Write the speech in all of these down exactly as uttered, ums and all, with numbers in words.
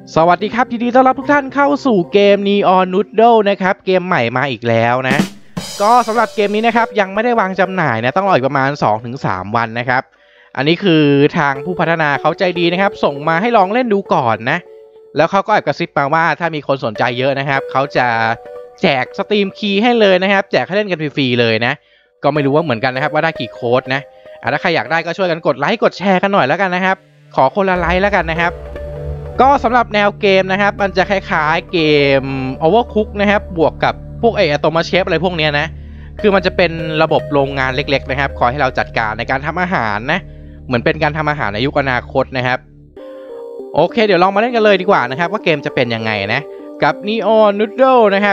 สวัสดีครับยินดีต้อนรับทุกท่านเข้าสู่เกม Neon Noodle นะครับเกมใหม่มาอีกแล้วนะก็สำหรับเกมนี้นะครับยังไม่ได้วางจำหน่ายนะต้องรออีกประมาณ สองถึงสาม วันนะครับอันนี้คือทางผู้พัฒนาเขาใจดีนะครับส่งมาให้ลองเล่นดูก่อนนะแล้วเขาก็แอบกระซิบมาว่าถ้ามีคนสนใจเยอะนะครับเขาจะแจกสตรีมคีย์ให้เลยนะครับแจกให้เล่นกันฟรีๆเลยนะก็ไม่รู้ว่าเหมือนกันนะครับว่าได้กี่โค้ดนะถ้าใครอยากได้ก็ช่วยกันกดไลค์กดแชร์กันหน่อยแล้วกันนะครับขอคนละไลค์แล้วกันนะครับก็สำหรับแนวเกมนะครับมันจะคล้ายๆเกม Overcooked นะครับบวกกับพวกไออะโตมาเชฟอะไรพวกนี้นะคือมันจะเป็นระบบโรงงานเล็กๆนะครับคอยให้เราจัดการในการทำอาหารนะเหมือนเป็นการทำอาหารในยุคอนาคตนะครับโอเคเดี๋ยวลองมาเล่นกันเลยดีกว่านะครับว่าเกมจะเป็นยังไงนะกับ Neon Noodle นะครับ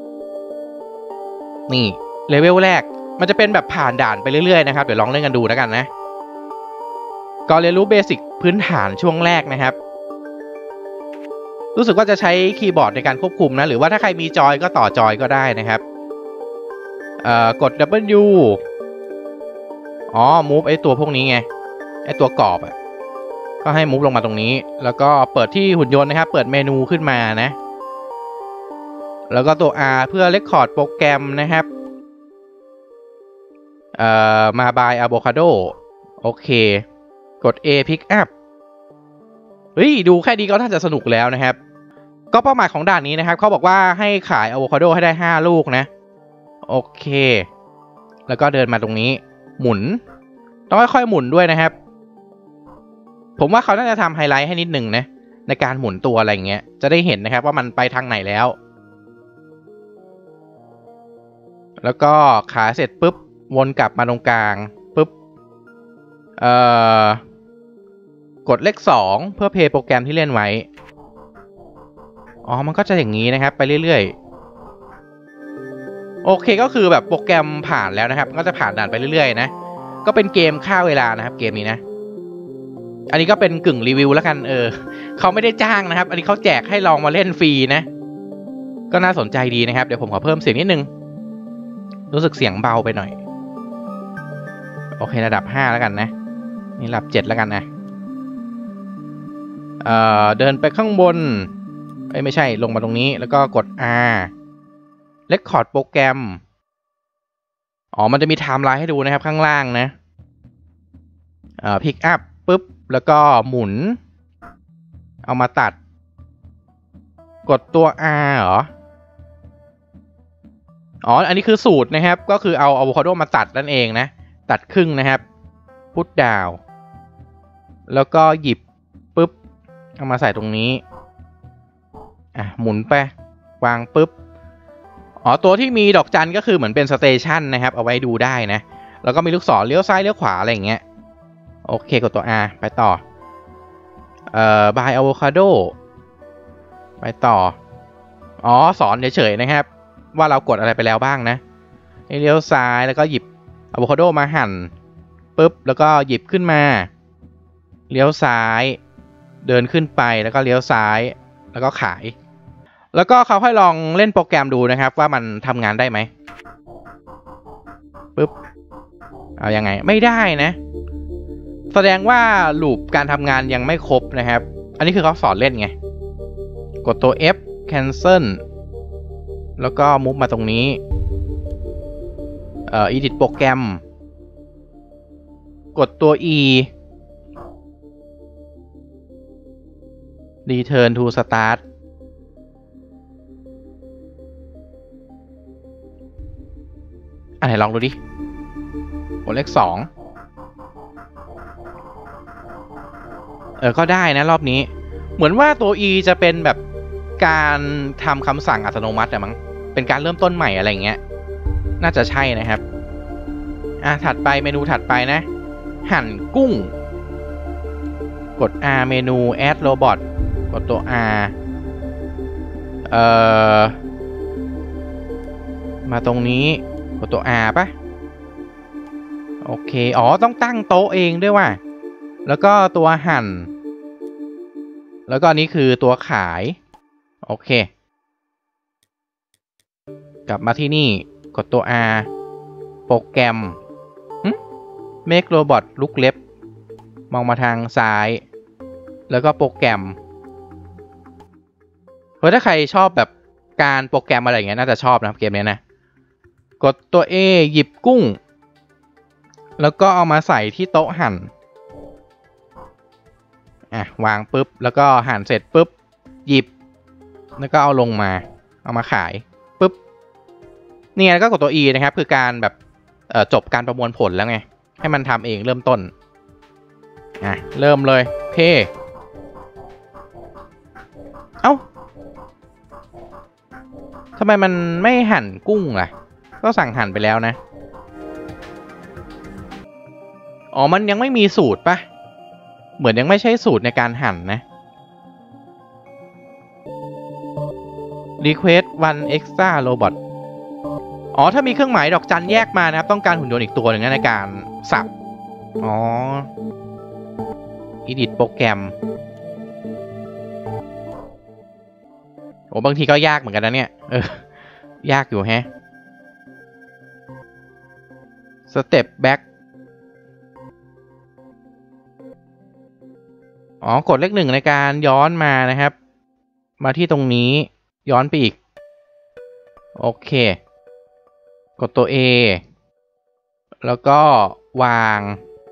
นี่เลเวลแรกมันจะเป็นแบบผ่านด่านไปเรื่อยๆนะครับเดี๋ยวลองเล่นกันดูแล้วกันนะก็เรียนรู้เบสิกพื้นฐานช่วงแรกนะครับรู้สึกว่าจะใช้คีย์บอร์ดในการควบคุมนะหรือว่าถ้าใครมีจอยก็ต่อจอยก็ได้นะครับเอ่อกด ดับเบิลยู อ๋อ move ไอตัวพวกนี้ไงไอตัวกรอบอ่ะก็ให้ move ลงมาตรงนี้แล้วก็เปิดที่หุ่นยนต์นะครับเปิดเมนูขึ้นมานะแล้วก็ตัว R เพื่อ record โปรแกรมนะครับเอ่อมา by avocado โอเคกด A pick up เฮ้ยดูแค่นี้ก็น่าจะสนุกแล้วนะครับก็เป้าหมายของด่านนี้นะครับเขาบอกว่าให้ขายอะโวคาโดให้ได้ห้าลูกนะโอเคแล้วก็เดินมาตรงนี้หมุนต้องค่อยๆหมุนด้วยนะครับผมว่าเขาน่าจะทำไฮไลท์ให้นิดหนึ่งนะในการหมุนตัวอะไรอย่างเงี้ยจะได้เห็นนะครับว่ามันไปทางไหนแล้วแล้วก็ขาเสร็จปุ๊บวนกลับมาตรงกลางปุ๊บเอ่อกดเลขสองเพื่อเพลย์โปรแกรมที่เล่นไว้อ๋อมันก็จะอย่างนี้นะครับไปเรื่อยๆโอเคก็คือแบบโปรแกรมผ่านแล้วนะครับก็จะผ่านด่านไปเรื่อยๆนะก็เป็นเกมฆ่าเวลานะครับเกมนี้นะอันนี้ก็เป็นกึ่งรีวิวแล้วกันเออเขาไม่ได้จ้างนะครับอันนี้เขาแจกให้ลองมาเล่นฟรีนะก็น่าสนใจดีนะครับเดี๋ยวผมขอเพิ่มเสียงนิดนึงรู้สึกเสียงเบาไปหน่อยโอเคระดับห้าแล้วกันนะนี่ระดับเจ็ดแล้วกันนะเอ่อเดินไปข้างบนเอ้ยไม่ใช่ลงมาตรงนี้แล้วก็กด R Record โปรแกรมอ๋อมันจะมีไทม์ไลน์ให้ดูนะครับข้างล่างนะเอ่อ Pick up ปุ๊บแล้วก็หมุนเอามาตัดกดตัว R เหรออ๋ออันนี้คือสูตรนะครับก็คือเอาอะโวคาโดมาตัดนั่นเองนะตัดครึ่งนะครับพุทดาวแล้วก็หยิบปุ๊บเอามาใส่ตรงนี้อ่ะหมุนไปวางปุ๊บอ๋อตัวที่มีดอกจันก็คือเหมือนเป็นสเตชันนะครับเอาไว้ดูได้นะแล้วก็มีลูกศรเลี้ยวซ้ายเลี้ยวขวาอะไรอย่างเงี้ยโอเคกดตัว R ไปต่อเอ่อ buy avocado ไปต่ออ๋อสอนเฉยๆนะครับว่าเรากดอะไรไปแล้วบ้างนะเลี้ยวซ้ายแล้วก็หยิบอะโวคาโดมาหั่นปุ๊บแล้วก็หยิบขึ้นมาเลี้ยวซ้ายเดินขึ้นไปแล้วก็เลี้ยวซ้ายแล้วก็ขายแล้วก็เขาให้ลองเล่นโปรแกรมดูนะครับว่ามันทำงานได้ไหมปุ๊บเอายังไงไม่ได้นะแสดงว่าลูปการทำงานยังไม่ครบนะครับอันนี้คือเขาสอนเล่นไงกดตัว F cancel แล้วก็มุฟมาตรงนี้เอ่อ edit โปรแกรมกดตัว E return to start อันไหนลองดูดิกดเลขสองเออก็ได้นะรอบนี้เหมือนว่าตัว E จะเป็นแบบการทำคำสั่งอัตโนมัติอะมั้งเป็นการเริ่มต้นใหม่อะไรเงี้ยน่าจะใช่นะครับอ่ะถัดไปเมนูถัดไปนะหั่นกุ้งกด R เมนู add robot กดตัว R เอ่อมาตรงนี้กดตัว R ปะโอเคอ๋อต้องตั้งโต๊ะเองด้วยว่ะแล้วก็ตัวหั่นแล้วก็อันนี้คือตัวขายโอเคกลับมาที่นี่กดตัว R โปรแกรม make robot look left มองมาทางซ้ายแล้วก็โปรแกรมเพราะถ้าใครชอบแบบการโปรแกรมอะไรอย่างเงี้ยน่าจะชอบนะเกมนี้นะกดตัว A หยิบกุ้งแล้วก็เอามาใส่ที่โต๊ะหั่นอ่ะวางปุ๊บแล้วก็หั่นเสร็จปุ๊บหยิบแล้วก็เอาลงมาเอามาขายปุ๊บนี่ไงก็กดตัว E นะครับคือการแบบเอ่อจบการประมวลผลแล้วไงให้มันทำเองเริ่มต้นอ่ะเริ่มเลยเพเอ้าทำไมมันไม่หั่นกุ้งล่ะก็สั่งหั่นไปแล้วนะอ๋อมันยังไม่มีสูตรปะเหมือนยังไม่ใช่สูตรในการหั่นนะ Request one extra robot อ๋อถ้ามีเครื่องหมายดอกจันแยกมานะครับต้องการหุ่นยนต์อีกตัวหนึ่งในการสับอ๋อ Edit โปรแกรมโอ้บางทีก็ยากเหมือนกันนะเนี่ยเออยากอยู่แฮะ Step back อ๋อกดเลขหนึ่งในการย้อนมานะครับมาที่ตรงนี้ย้อนไปอีกโอเคกดตัว A แล้วก็วาง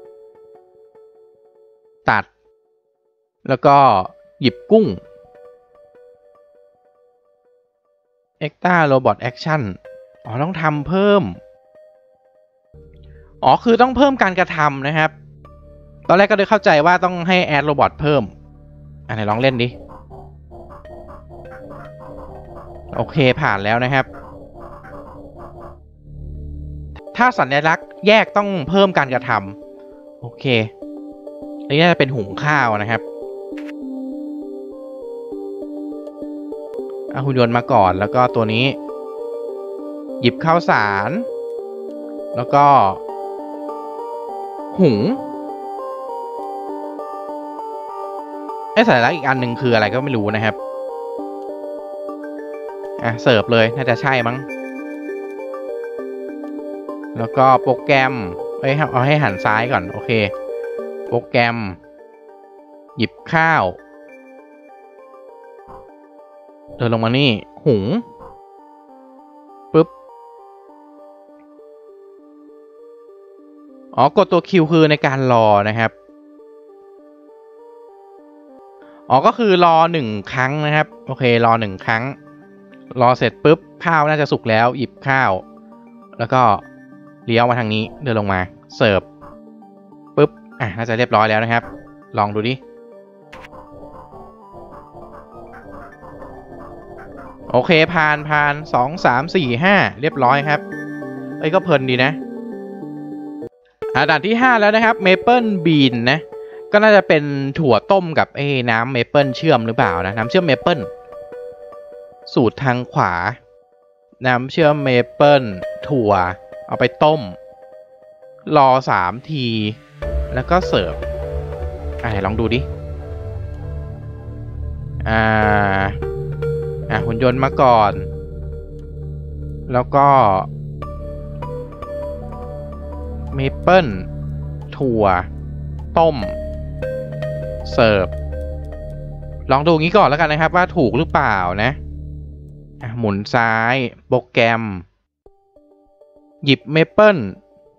ตัดแล้วก็หยิบกุ้ง Extra Robot Action อ๋อต้องทำเพิ่มอ๋อคือต้องเพิ่มการกระทำนะครับตอนแรกก็ได้เข้าใจว่าต้องให้ Add Robot เพิ่มอ่ะไหนลองเล่นดิโอเคผ่านแล้วนะครับถ้าสัญลักษณ์แยกต้องเพิ่มการกระทำโอเคอันนี้น่าจะเป็นหุงข้าวนะครับเอาหุ่นยนต์มาก่อนแล้วก็ตัวนี้หยิบข้าวสารแล้วก็หุงไอ้สัญลักษณ์อีกอันหนึ่งคืออะไรก็ไม่รู้นะครับอ่ะเสิร์ฟเลยน่าจะใช่มั้งแล้วก็โปรแกรมเอ้ยเอาให้หันซ้ายก่อนโอเคโปรแกรมหยิบข้าวเดินลงมานี่หุงปุ๊บอ๋อกดตัว Q คือในการรอนะครับอ๋อก็คือรอหนึ่งครั้งนะครับโอเครอหนึ่งครั้งรอเสร็จปุ๊บข้าวน่าจะสุกแล้วหยิบข้าวแล้วก็เลี้ยวมาทางนี้เดินลงมาเสิร์ฟปุ๊บอ่ะน่าจะเรียบร้อยแล้วนะครับลองดูดิโอเคผ่านผ่านสองสามสี่ห้าเรียบร้อยครับเอ้ยก็เพลินดีนะอ่าด่านที่ห้าแล้วนะครับเมเปิลบีนนะก็น่าจะเป็นถั่วต้มกับเอ้น้ำเมเปิลเชื่อมหรือเปล่านะน้ำเชื่อมเมเปิลสูตรทางขวาน้ำเชื่อมเมเปิลถั่วเอาไปต้มรอสามทีแล้วก็เสิร์ฟอ่ะลองดูดิอ่าอ่ะหุ่นยนต์มาก่อนแล้วก็เมเปิลถั่วต้มเสิร์ฟลองดูงี้ก่อนแล้วกันนะครับว่าถูกหรือเปล่านะอ่ะหมุนซ้ายโปรแกรมหยิบเมเปิล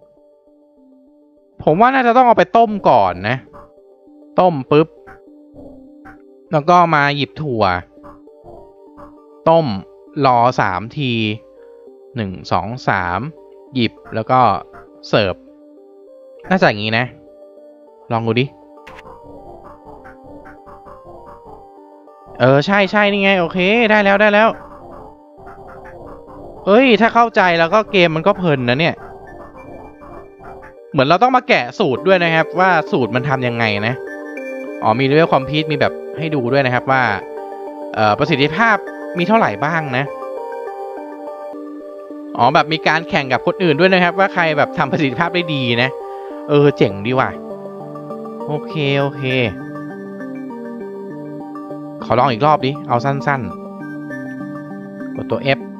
ผมว่าน่าจะต้องเอาไปต้มก่อนนะต้มปุ๊บแล้วก็มาหยิบถั่วต้มรอสามทีหนึ่งสองสามหยิบแล้วก็เสิร์ฟน่าจะอย่างนี้นะลองดูดิเออใช่ใช่นี่ไงโอเคได้แล้วได้แล้วเอ้ยถ้าเข้าใจแล้วก็เกมมันก็เพลินนะเนี่ยเหมือนเราต้องมาแกะสูตรด้วยนะครับว่าสูตรมันทำยังไงนะอ๋อมีเลเวลคอมพิวต์มีแบบให้ดูด้วยนะครับว่าเอ่อประสิทธิภาพมีเท่าไหร่บ้างนะอ๋อแบบมีการแข่งกับคนอื่นด้วยนะครับว่าใครแบบทำประสิทธิภาพได้ดีนะเออเจ๋งดีว่ะโอเคโอเคขอลองอีกรอบดิเอาสั้นๆกดตัว F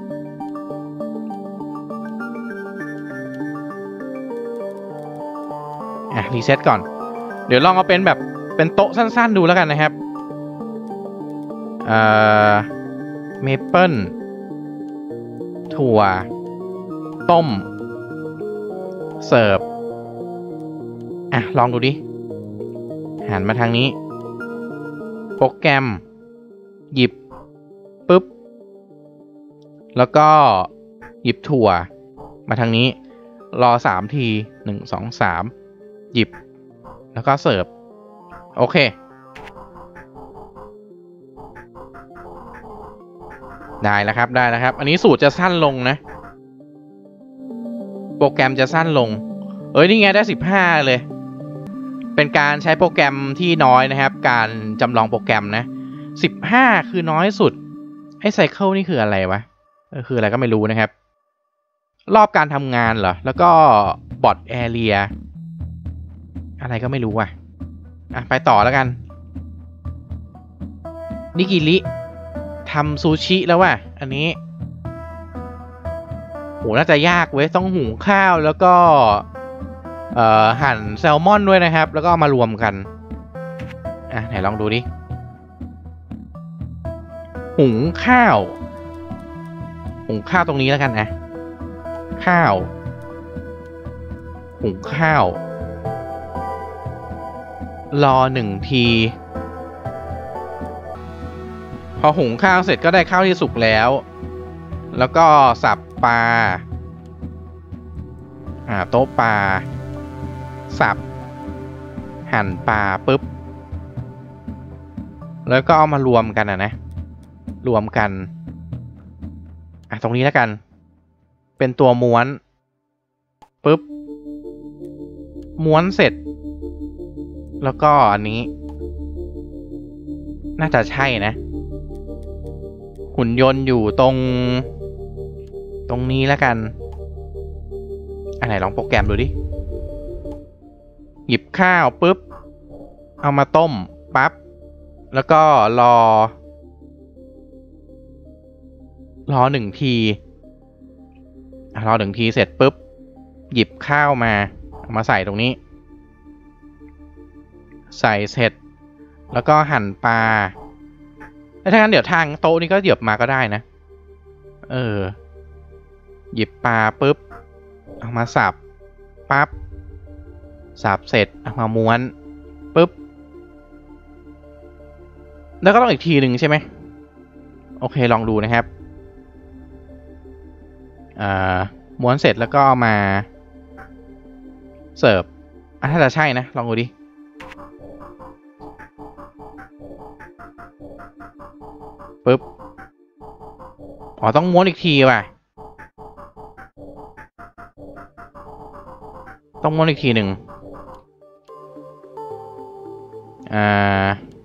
อ่ะรีเซ็ตก่อนเดี๋ยวลองเอาเป็นแบบเป็นโต๊ะสั้นๆดูแล้วกันนะครับเอ่อเมเปิลถั่วต้มเสิร์ฟอ่ะลองดูดิหันมาทางนี้โปรแกรมหยิบปุ๊บแล้วก็หยิบถั่วมาทางนี้รอสามทีหนึ่งสองสามหยิบแล้วก็เสิร์ฟโอเคได้แล้วครับได้แล้วครับอันนี้สูตรจะสั้นลงนะโปรแกรมจะสั้นลงเอ้ยนี่ไงได้สิบห้าเลยเป็นการใช้โปรแกรมที่น้อยนะครับการจำลองโปรแกรมนะสิบห้าคือน้อยสุดไอ้ไซเคิลนี่คืออะไรวะเออคืออะไรก็ไม่รู้นะครับรอบการทำงานเหรอแล้วก็บอทแอเรียอะไรก็ไม่รู้ว่ะอ่ะไปต่อแล้วกันนิกิริทำซูชิแล้วว่ะอันนี้โหน่าจะยากเว้ยต้องหุงข้าวแล้วก็เอ่อหั่นแซลมอนด้วยนะครับแล้วก็มารวมกันอ่ะไหนลองดูดิหุงข้าวหุงข้าวตรงนี้แล้วกันนะข้าวหุงข้าวรอหนึ่งทีพอหุงข้าวเสร็จก็ได้ข้าวที่สุกแล้วแล้วก็สับปลาอ่าโต๊ะปลาสับหั่นปลาปุ๊บแล้วก็เอามารวมกันอ่ะนะรวมกันอ่ะตรงนี้แล้วกันเป็นตัวม้วนปุ๊บม้วนเสร็จแล้วก็อันนี้น่าจะใช่นะหุ่นยนต์อยู่ตรงตรงนี้แล้วกันอันไหนลองโปรแกรมดูดิหยิบข้าวปุ๊บเอามาต้มปั๊บแล้วก็รอรอหนึ่งทีรอหนึ่งทีเสร็จปุ๊บหยิบข้าวมาเอามาใส่ตรงนี้ใส่เสร็จแล้วก็หั่นปลาถ้างั้นเดี๋ยวทางโต๊ะนี้ก็เหยียบมาก็ได้นะเออหยิบปลาปุ๊บเอามาสับปั๊บสับเสร็จเอามาม้วนปุ๊บแล้วก็ต้องอีกทีหนึ่งใช่ไหมโอเคลองดูนะครับอ่าม้วนเสร็จแล้วก็เอามาเสิร์ฟอ่ะถ้าจะใช่นะลองดูดิปุ๊บอ๋อต้องม้วนอีกทีว่ะต้องม้วนอีกทีหนึ่งอ่า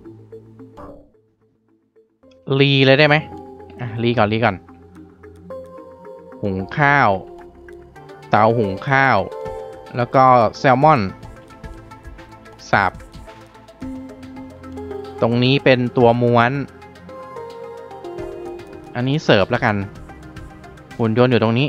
รีเลยได้ไหมอ่ะรีก่อนรีก่อนหุงข้าวเตาหุงข้าวแล้วก็แซลมอนสับตรงนี้เป็นตัวม้วนอันนี้เสิร์ฟแล้วกันหุ่นยนต์อยู่ตรงนี้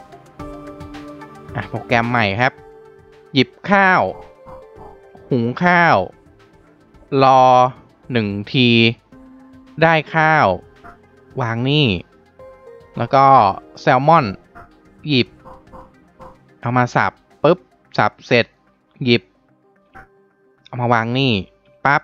อ่ะโปรแกรมใหม่ครับหยิบข้าวหุงข้าวรอหนึ่งทีได้ข้าววางนี่แล้วก็แซลมอนหยิบเอามาสับปุ๊บสับเสร็จหยิบเอามาวางนี่ปั๊บ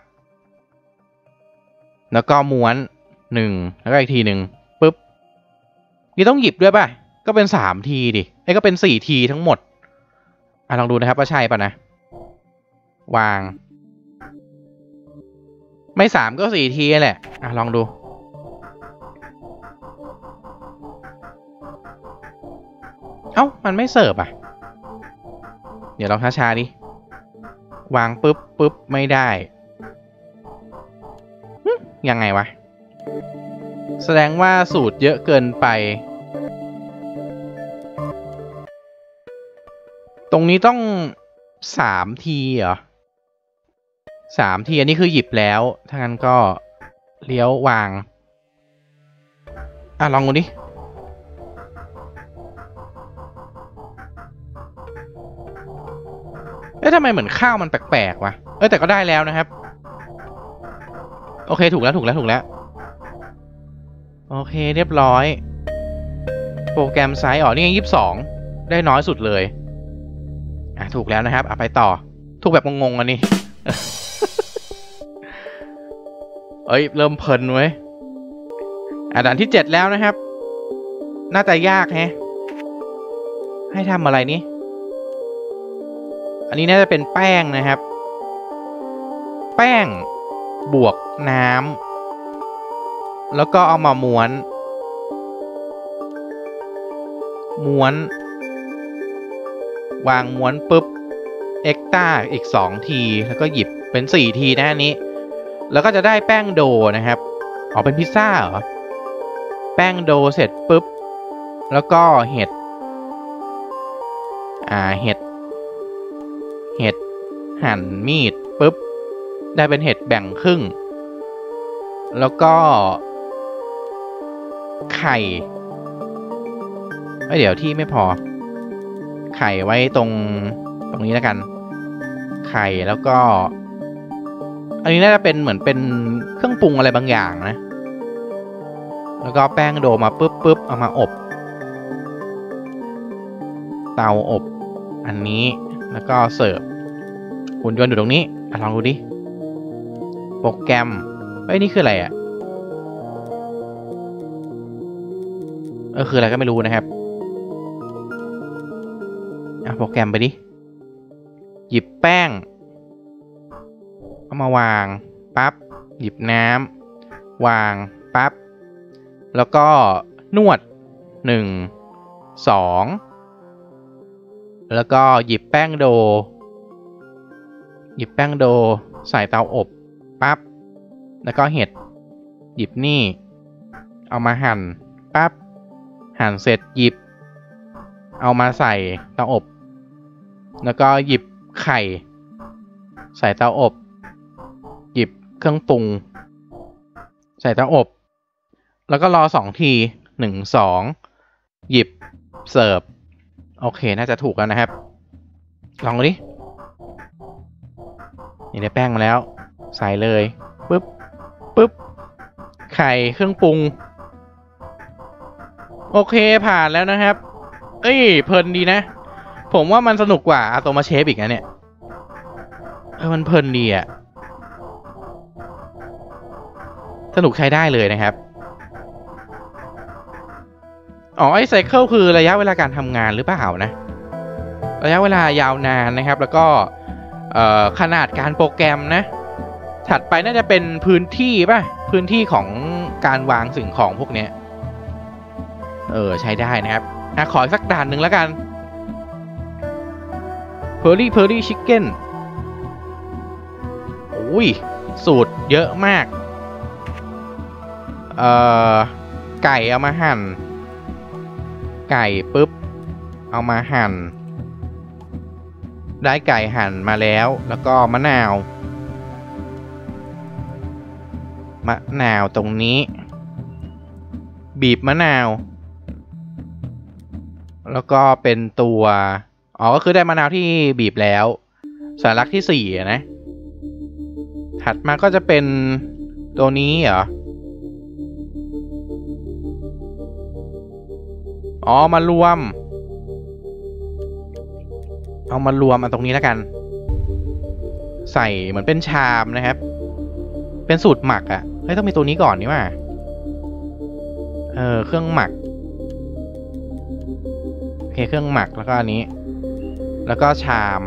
แล้วก็ม้วนหนึ่งแล้วก็อีกทีหนึ่งปุ๊บนี่ต้องหยิบด้วยป่ะก็เป็นสามทีดิไอ้ก็เป็นสี่ทีทั้งหมดอ่ะลองดูนะครับว่าใช่ป่ะนะวางไม่สามก็สี่ทีแหละอ่ะลองดูเอ้ามันไม่เสิร์ฟอ่ะเดี๋ยวลองช้าๆดิวางปุ๊บปุ๊บไม่ได้ยังไงวะแสดงว่าสูตรเยอะเกินไปตรงนี้ต้องสามทีเหรอสามทีอันนี้คือหยิบแล้วถ้างั้นก็เลี้ยววางอ่ะลองดูดิเอ๊ะทำไมเหมือนข้าวมันแปลกๆวะเอ้ยแต่ก็ได้แล้วนะครับโอเคถูกแล้วถูกแล้วถูกแล้วโอเคเรียบร้อยโปรแกรมไซส์อ๋อนี่ยังยี่สิบสองได้น้อยสุดเลยอ่ะถูกแล้วนะครับอ่ะไปต่อถูกแบบงงๆอันนี้ เอ้ยเริ่มเพลินเว้ยอ่ะด่านที่เจ็ดแล้วนะครับน่าจะยากแฮะให้ทำอะไรนี่อันนี้น่าจะเป็นแป้งนะครับแป้งบวกน้ำแล้วก็เอามาม้วนม้วนวางม้วนปุ๊บเอ็กต้าอีกสองทีแล้วก็หยิบเป็นสี่ทีนะอันนี้แล้วก็จะได้แป้งโดนะครับอ๋อเป็นพิซซ่าเหรอแป้งโดเสร็จปุ๊บแล้วก็เห็ดอ่าเห็ดเห็ดหั่นมีดปุ๊บได้เป็นเห็ดแบ่งครึ่งแล้วก็ไข่เดี๋ยวที่ไม่พอไข่ไว้ตรงตรงนี้แล้วกันไข่แล้วก็อันนี้น่าจะเป็นเหมือนเป็นเครื่องปรุงอะไรบางอย่างนะแล้วก็แป้งโดมาปุ๊บปุ๊บเอามาอบเตาอบอันนี้แล้วก็เสิร์ฟหุ่นยนต์อยู่ตรงนี้ลองดูดิโปรแกรมเอ้ยนี่คืออะไรอ่ะเออคืออะไรก็ไม่รู้นะครับอ่ะโปรแกรมไปดิหยิบแป้งเอามาวางปั๊บหยิบน้ำวางปั๊บแล้วก็นวดหนึ่งสองแล้วก็หยิบแป้งโดหยิบแป้งโดใส่เตาอบปั๊บแล้วก็เห็ดหยิบนี่เอามาหั่นปั๊บหั่นเสร็จหยิบเอามาใส่เตาอบแล้วก็หยิบไข่ใส่เตาอบหยิบเครื่องปรุงใส่เตาอบแล้วก็รอสองทีหนึ่งสองหยิบเสิร์ฟโอเคน่าจะถูกแล้วนะครับลองดูดินี่ได้แป้งมาแล้วใส่เลยปึ๊บปึ๊บไข่เครื่องปรุงโอเคผ่านแล้วนะครับเอ้ยเพลินดีนะผมว่ามันสนุกกว่าอาโตมาเชฟอีกนะเนี่ยเออมันเพลินดีอะสนุกใช้ได้เลยนะครับอ๋อไอไซเคิลคือระยะเวลาการทำงานหรือเปล่านะระยะเวลายาวนานนะครับแล้วก็ขนาดการโปรแกรมนะถัดไปน่าจะเป็นพื้นที่ป่ะพื้นที่ของการวางสิ่งของพวกนี้เออใช้ได้นะครับอ่ะขอสักด่านหนึ่งแล้วกันเพอร์รี่เพอร์รี่ชิคเก้นอุ้ยสูตรเยอะมากเอ่อไก่เอามาหั่นไก่ปุ๊บเอามาหั่นได้ไก่หั่นมาแล้วแล้วก็มะนาวมะนาวตรงนี้บีบมะนาวแล้วก็เป็นตัวอ๋อก็คือได้มะนาวที่บีบแล้วสัญลักษณ์ที่สี่นะถัดมาก็จะเป็นตัวนี้เหรออ๋อมารวมเอามารวมอันตรงนี้แล้วกันใส่เหมือนเป็นชามนะครับเป็นสูตรหมักอ่ะเฮ้ยต้องมีตัวนี้ก่อนนี่ว่าเออเครื่องหมักโอเคเครื่องหมักแล้วก็อันนี้แล้วก็ชาม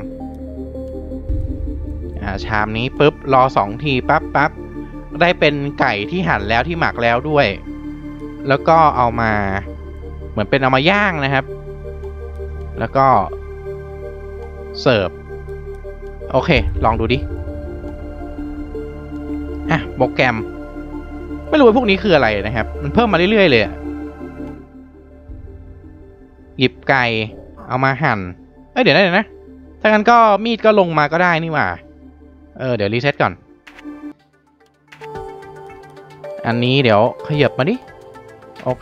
อ่าชามนี้ปุ๊บรอสองทีปั๊บปั๊บได้เป็นไก่ที่หั่นแล้วที่หมักแล้วด้วยแล้วก็เอามาเหมือนเป็นเอามาย่างนะครับแล้วก็เสิร์ฟโอเคลองดูดิอ่ะโปรแกรมไม่รู้ว่าพวกนี้คืออะไรนะครับมันเพิ่มมาเรื่อยๆเลยหยิบไก่เอามาหั่นเอ้ยเดี๋ยวนะเดี๋ยวนะถ้างั้นก็มีดก็ลงมาก็ได้นี่หว่าเออเดี๋ยวรีเซ็ตก่อนอันนี้เดี๋ยวขยับมาดิโอเค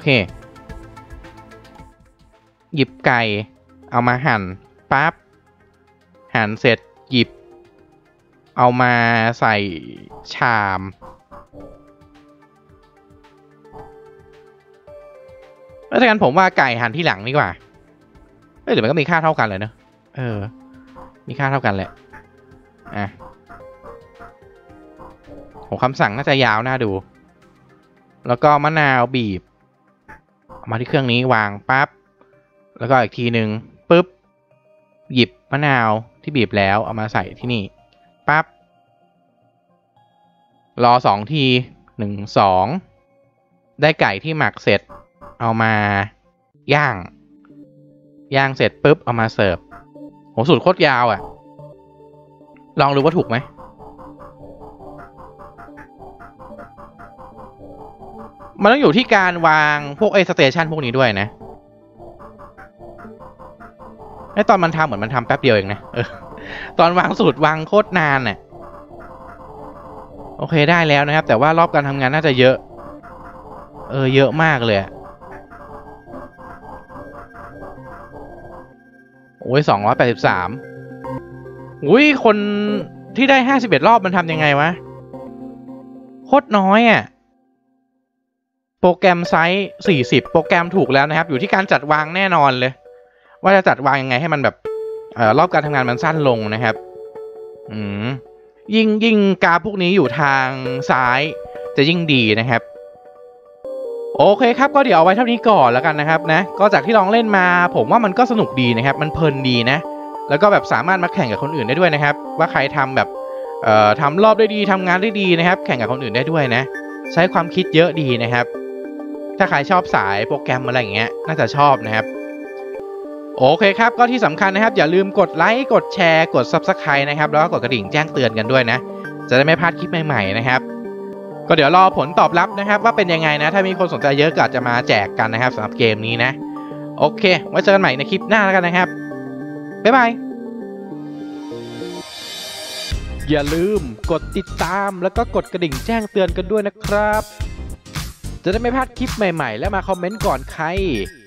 หยิบไก่เอามาหั่นปั๊บหั่นเสร็จหยิบเอามาใส่ชามแล้วถ้างั้นผมว่าไก่หั่นที่หลังดีกว่าเอ้ยหรือมันก็มีค่าเท่ากันเลยเนอะเออมีค่าเท่ากันแหละอ่ะโหคำสั่งน่าจะยาวน่าดูแล้วก็มะนาวบีบมาที่เครื่องนี้วางปั๊บแล้วก็อีกทีหนึ่งปุ๊บหยิบมะนาวที่บีบแล้วเอามาใส่ที่นี่ปั๊บรอสองทีหนึ่งสองได้ไก่ที่หมักเสร็จเอามาย่างย่างเสร็จปุ๊บเอามาเสิร์ฟโหสูตรโคตรยาวอ่ะลองดูว่าถูกไหมมันต้องอยู่ที่การวางพวกไอสเตชันพวกนี้ด้วยนะไอตอนมันทำเหมือนมันทำแป๊บเดียวเองนะเออตอนวางสูตรวางโคตรนานน่ะโอเคได้แล้วนะครับแต่ว่ารอบการทำงานน่าจะเยอะเออเยอะมากเลยโอ้ยสองร้อยแปดสิบสามอุ้ยคนที่ได้ห้าสิบเอ็ดรอบมันทำยังไงวะโคตรน้อยอ่ะโปรแกรมไซส์สี่สิบโปรแกรมถูกแล้วนะครับอยู่ที่การจัดวางแน่นอนเลยว่าจะจัดวางยังไงให้มันแบบเอ่อรอบการทำงานมันสั้นลงนะครับอืมยิ่งยิ่งกราฟพวกนี้อยู่ทางซ้ายจะยิ่งดีนะครับโอเคครับก็เดี๋ยวเอาไว้เท่านี้ก่อนแล้วกันนะครับนะก็จากที่ลองเล่นมาผมว่ามันก็สนุกดีนะครับมันเพลินดีนะแล้วก็แบบสามารถมาแข่งกับคนอื่นได้ด้วยนะครับว่าใครทำแบบเอ่อทำรอบได้ดีทำงานได้ดีนะครับแข่งกับคนอื่นได้ด้วยนะใช้ความคิดเยอะดีนะครับถ้าใครชอบสายโปรแกรมอะไรอย่างเงี้ยน่าจะชอบนะครับโอเคครับก็ที่สำคัญนะครับอย่าลืมกดไลค์กดแชร์กด ซับสไครบ์ นะครับแล้วก็กดกระดิ่งแจ้งเตือนกันด้วยนะจะได้ไม่พลาดคลิปใหม่ๆนะครับก็เดี๋ยวรอผลตอบรับนะครับว่าเป็นยังไงนะถ้ามีคนสนใจเยอะก็อาจจะมาแจกกันนะครับสำหรับเกมนี้นะโอเคไว้เจอกันใหม่ในคลิปหน้าแล้วกันนะครับบ๊ายบายอย่าลืมกดติดตามแล้วก็กดกระดิ่งแจ้งเตือนกันด้วยนะครับจะได้ไม่พลาดคลิปใหม่ๆและมาคอมเมนต์ก่อนใคร